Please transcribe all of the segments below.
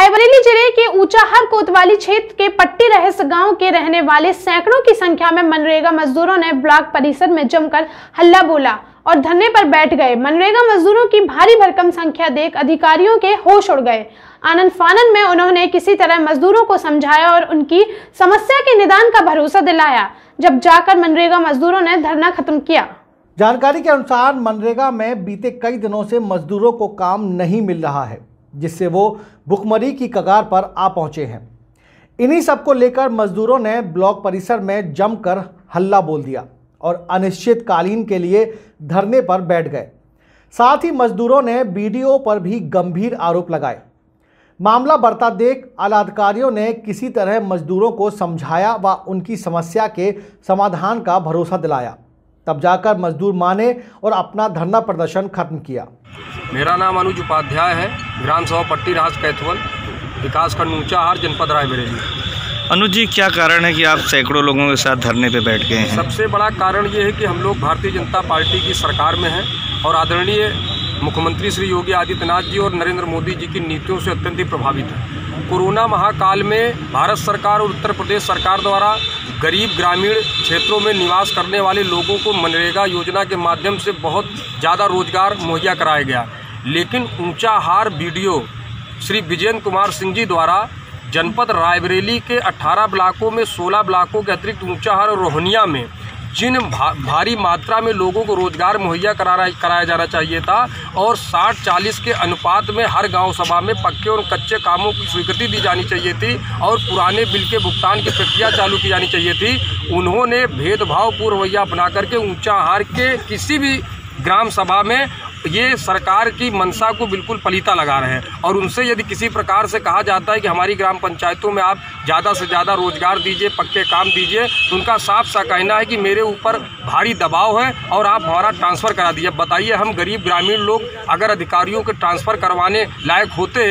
रायबरेली जिले के ऊंचाहार कोतवाली क्षेत्र के पट्टी रहस गांव के रहने वाले सैकड़ों की संख्या में मनरेगा मजदूरों ने ब्लॉक परिसर में जमकर हल्ला बोला और धरने पर बैठ गए। मनरेगा मजदूरों की भारी भरकम संख्या देख अधिकारियों के होश उड़ गए। आनंद फानन में उन्होंने किसी तरह मजदूरों को समझाया और उनकी समस्या के निदान का भरोसा दिलाया, जब जाकर मनरेगा मजदूरों ने धरना खत्म किया। जानकारी के अनुसार मनरेगा में बीते कई दिनों से मजदूरों को काम नहीं मिल रहा है, जिससे वो भुखमरी की कगार पर आ पहुंचे हैं। इन्हीं सब को लेकर मजदूरों ने ब्लॉक परिसर में जमकर हल्ला बोल दिया और अनिश्चितकालीन के लिए धरने पर बैठ गए। साथ ही मजदूरों ने बीडीओ पर भी गंभीर आरोप लगाए। मामला बढ़ता देख आला अधिकारियों ने किसी तरह मजदूरों को समझाया व उनकी समस्या के समाधान का भरोसा दिलाया, तब जाकर मजदूर माने और अपना धरना प्रदर्शन खत्म किया। मेरा नाम अनुज उपाध्याय है, ग्राम सभा पट्टी रहस कैथवल, विकासखंड ऊंचाहार, जनपद रायबरेली। अनुज जी, क्या कारण है कि आप सैकड़ों लोगों के साथ धरने पे बैठ गए हैं? सबसे बड़ा कारण ये है कि हम लोग भारतीय जनता पार्टी की सरकार में हैं और आदरणीय मुख्यमंत्री श्री योगी आदित्यनाथ जी और नरेंद्र मोदी जी की नीतियों से अत्यंत ही प्रभावित है। कोरोना महाकाल में भारत सरकार और उत्तर प्रदेश सरकार द्वारा गरीब ग्रामीण क्षेत्रों में निवास करने वाले लोगों को मनरेगा योजना के माध्यम से बहुत ज़्यादा रोजगार मुहैया कराया गया, लेकिन ऊंचाहार बीडीओ श्री विजेंद्र कुमार सिंह जी द्वारा जनपद रायबरेली के 18 ब्लॉकों में 16 ब्लॉकों के अतिरिक्त ऊंचाहार और रोहनिया में जिन भारी मात्रा में लोगों को रोजगार मुहैया कराया जाना चाहिए था और 60-40 के अनुपात में हर गांव सभा में पक्के और कच्चे कामों की स्वीकृति दी जानी चाहिए थी और पुराने बिल के भुगतान की प्रक्रिया चालू की जानी चाहिए थी, उन्होंने भेदभावपूर्ण रवैया बना करके ऊंचाहार के किसी भी ग्राम सभा में ये सरकार की मंशा को बिल्कुल पलीता लगा रहे हैं। और उनसे यदि किसी प्रकार से कहा जाता है कि हमारी ग्राम पंचायतों में आप ज़्यादा से ज़्यादा रोजगार दीजिए, पक्के काम दीजिए, तो उनका साफ सा कहना है कि मेरे ऊपर भारी दबाव है और आप हमारा ट्रांसफ़र करा दीजिए। बताइए, हम गरीब ग्रामीण लोग अगर अधिकारियों के ट्रांसफ़र करवाने लायक होते।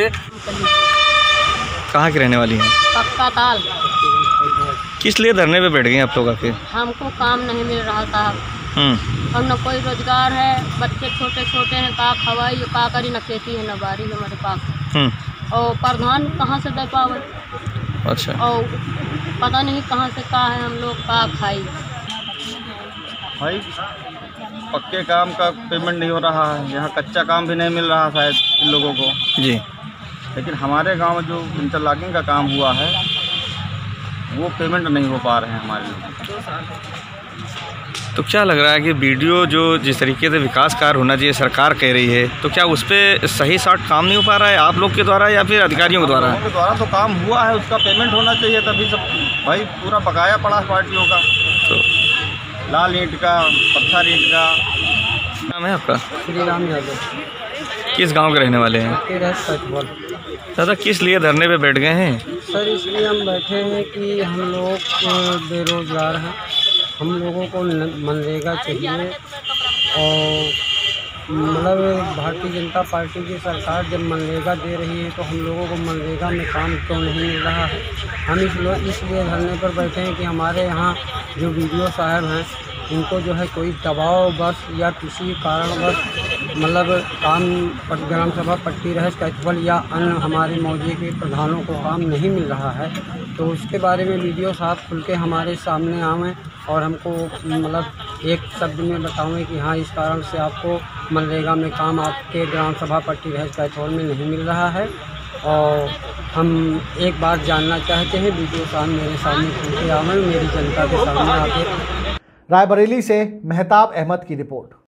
कहाँ के रहने वाली हैं? पक्का ताल। किस लिए धरने पे बैठ गए आप लोग आके? हमको काम नहीं मिल रहा था और न कोई रोजगार है, बच्चे छोटे छोटे हैं, का खवाई का करी, न खेती है न बारी हमारे पास, और प्रधान कहाँ से दे पावे। अच्छा। और पता नहीं कहाँ से का है, हम लोग का खाई। भाई पक्के काम का पेमेंट नहीं हो रहा है, यहाँ कच्चा काम भी नहीं मिल रहा शायद इन लोगों को जी, लेकिन हमारे गांव में जो इंटरलॉकिंग का काम हुआ है वो पेमेंट नहीं हो पा रहे हैं हमारे लोग। तो क्या लग रहा है कि बीडीओ जो जिस तरीके से विकास कार्य होना चाहिए सरकार कह रही है, तो क्या उस पर सही साठ काम नहीं हो पा रहा है आप लोग के द्वारा या फिर अधिकारियों के द्वारा? उनके द्वारा तो काम हुआ है, उसका पेमेंट होना चाहिए, तभी सब भाई पूरा बकाया पड़ा पार्टियों का। तो लाल ईंट का, पत्थर ईंट का। नाम है आपका? श्री राम यादव। किस गाँव के रहने वाले हैं? दादा, किस लिए धरने पे बैठ गए हैं? सर, इसलिए हम बैठे हैं कि हम लोग बेरोजगार हैं, हम लोगों को मनरेगा चाहिए और मतलब भारतीय जनता पार्टी की सरकार जब मनरेगा दे रही है तो हम लोगों को मनरेगा में काम क्यों नहीं मिल रहा है। हम इसलिए धरने पर बैठे हैं कि हमारे यहाँ जो बीडीओ साहब हैं उनको जो है कोई दबाव बस या किसी कारणवश मतलब काम ग्राम सभा पट्टी रहस कैथवल या अन्य हमारे मौजे के प्रधानों को काम नहीं मिल रहा है, तो उसके बारे में बीडीओ साहब खुल के हमारे सामने आवें और हमको मतलब एक शब्द में बतावें कि हाँ, इस कारण से आपको मनरेगा में काम आपके ग्राम सभा पट्टी रहस कैथवल में नहीं मिल रहा है। और हम एक बात जानना चाहते हैं, बीडीओ साहब मेरे सामने खुल के आवें, मेरी जनता के सामने आके। रायबरेली से मेहताब अहमद की रिपोर्ट।